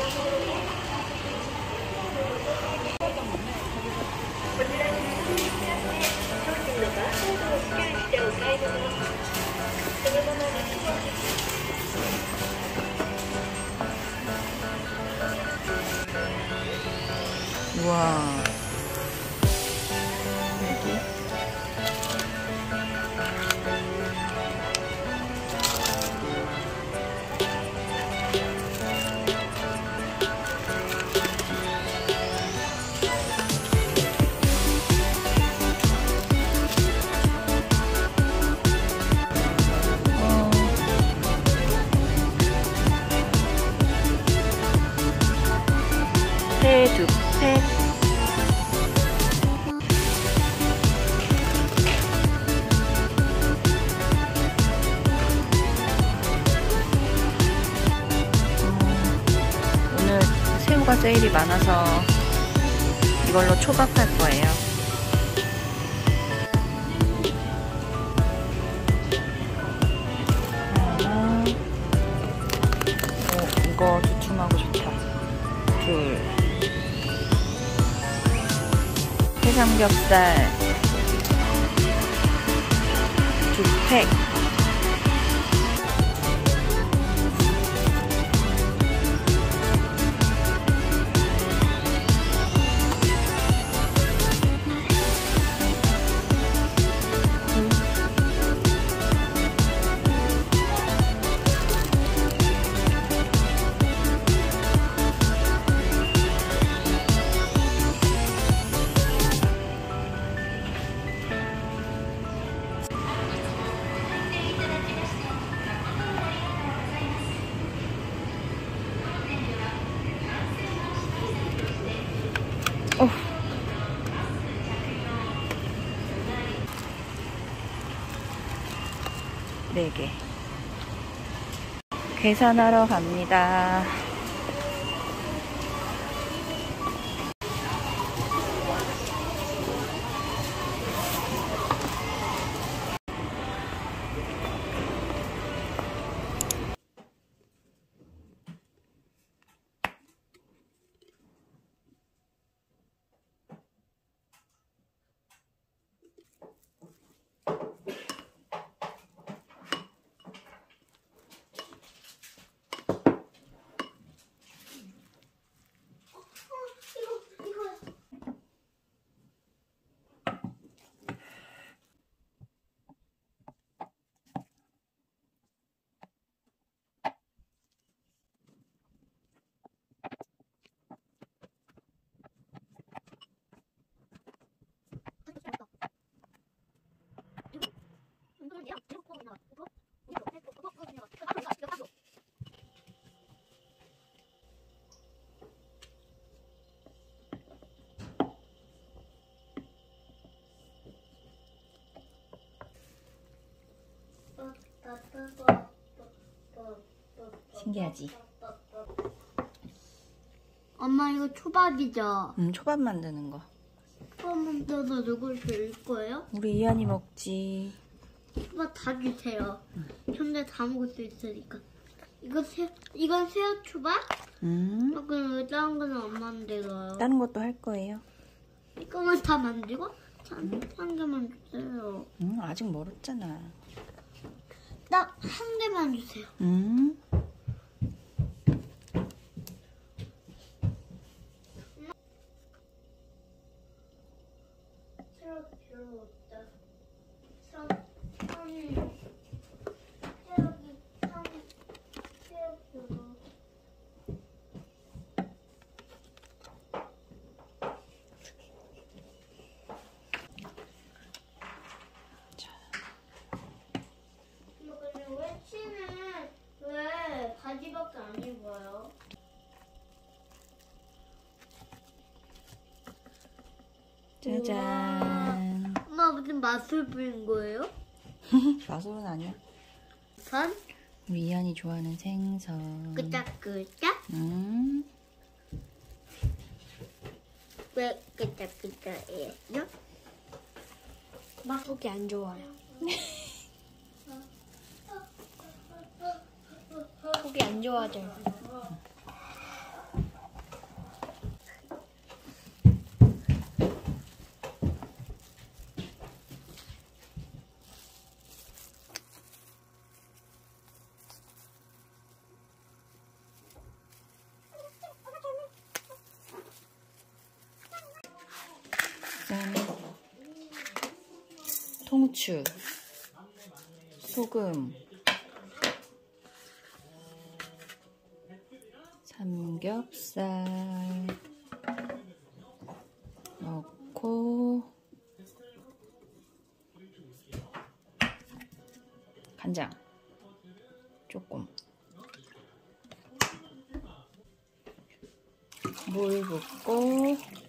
우와. 회 2팩. 오늘 새우가 세일이 많아서 이걸로 초밥할 거예요. 이거 두툼하고 좋다. 둘. 해삼겹살 2팩. 어. 네 개. 계산하러 갑니다. 신기하지? 엄마 이거 초밥이죠? 초밥 만드는 거. 초밥 만들어서 누굴 줄 거예요? 우리 이한이 먹지. 초밥 다 주세요. 현재 다 먹을 수 있으니까. 이건 새우 초밥? 그럼 왜 다른 거는 안 만들어요? 다른 것도 할 거예요. 이거만 다 만들고 한 개만 주세요. 아직 멀었잖아. 딱 한 개만 주세요. 왜 바지밖에 안 입어요? 짜잔. 엄마 무슨 맛을 부린 거예요? 맛으로는 아니야. 선? 우리 이한이 좋아하는 생선. 끄짝끄짝? 왜 끄짝끄짝이에요? 맛보기 안 좋아요. 보기 안 좋아져요. 양후추, 소금, 삼겹살 넣고 간장 조금, 물 붓고